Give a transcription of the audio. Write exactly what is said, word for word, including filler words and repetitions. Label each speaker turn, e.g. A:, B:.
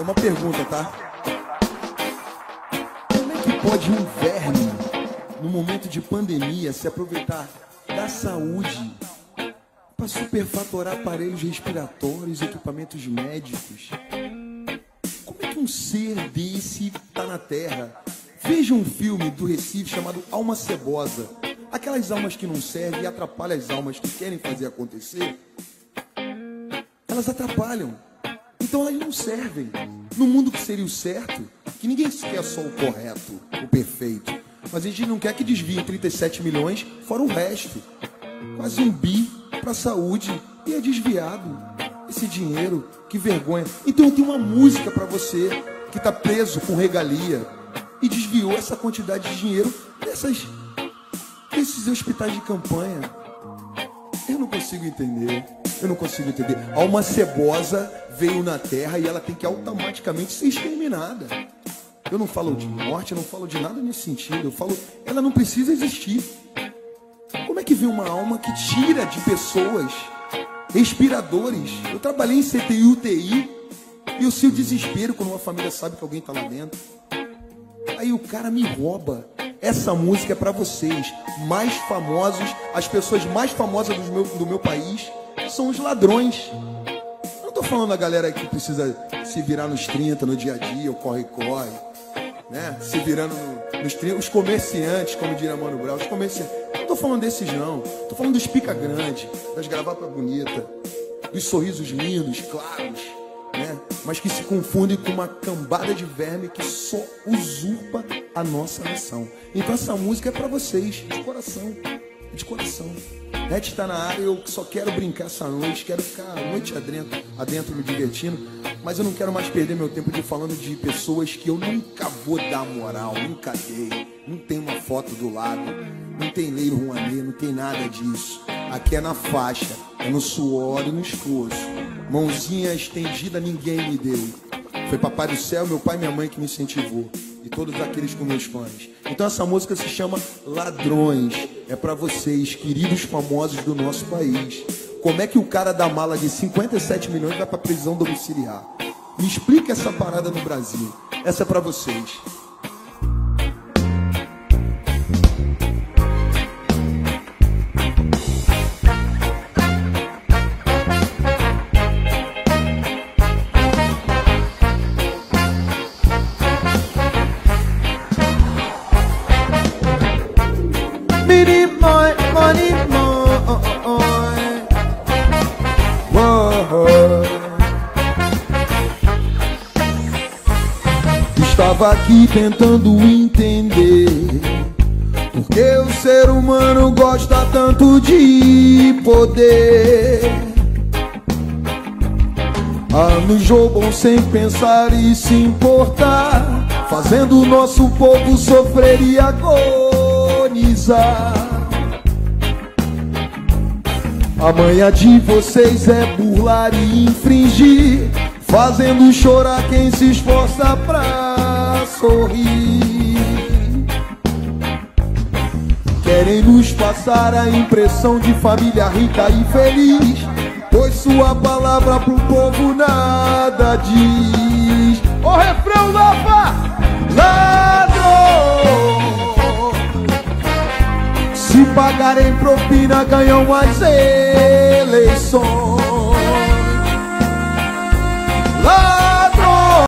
A: uma pergunta, tá? Como é que pode um verme, no momento de pandemia, se aproveitar da saúde para superfaturar aparelhos respiratórios, equipamentos médicos? Como é que um ser desse tá na Terra? Veja um filme do Recife chamado Alma Cebosa. Aquelas almas que não servem e atrapalham as almas que querem fazer acontecer. Elas atrapalham. Então elas não servem. No mundo que seria o certo, que ninguém quer só o correto, o perfeito. Mas a gente não quer que desviem trinta e sete milhões, fora o resto. Quase um bi para a saúde. E é desviado. Esse dinheiro, que vergonha. Então eu tenho uma música para você que está preso com regalia e desviou essa quantidade de dinheiro dessas, desses hospitais de campanha. Eu não consigo entender. Eu não consigo entender. Alma Cebosa veio na Terra e ela tem que automaticamente ser exterminada. Eu não falo de morte, eu não falo de nada nesse sentido. Eu falo, ela não precisa existir. Como é que vem uma alma que tira de pessoas respiradores? Eu trabalhei em C T I U T I e eu sei o desespero quando uma família sabe que alguém está lá dentro. Aí o cara me rouba. Essa música é para vocês, mais famosos, as pessoas mais famosas do meu, do meu país são os ladrões. Eu não tô falando da galera que precisa se virar nos trinta, no dia a dia, o corre-corre, né? Se virando no, nos trinta, os comerciantes, como diria Mano Brown, os comerciantes. Eu não tô falando desses não, tô falando dos pica grande, das gravatas bonitas, dos sorrisos lindos, claros, né? Mas que se confundem com uma cambada de verme que só usurpa a nossa nação. Então essa música é para vocês, de coração, de coração. Red está na área, eu só quero brincar essa noite, quero ficar a noite adentro, adentro me divertindo, mas eu não quero mais perder meu tempo de falando de pessoas que eu nunca vou dar moral, nunca dei, não tem uma foto do lado, não tem Leiro Rouanet, não tem nada disso. Aqui é na faixa, é no suor e no esforço. Mãozinha estendida ninguém me deu. Foi Papai do Céu, meu pai e minha mãe que me incentivou. E todos aqueles com meus fãs. Então essa música se chama Ladrões. É pra vocês, queridos famosos do nosso país. Como é que o cara da mala de cinquenta e sete milhões vai pra prisão domiciliar? Me explica essa parada no Brasil. Essa é pra vocês. Estava aqui tentando entender por que o ser humano gosta tanto de poder. Anos roubam sem pensar e se importar, fazendo o nosso povo sofrer e agonizar. A manha de vocês é burlar e infringir, fazendo chorar quem se esforça pra sorrir. Querem nos passar a impressão de família rica e feliz, pois sua palavra pro povo nada diz. O refrão nova! Ladrão! Se pagarem propina ganham as eleições.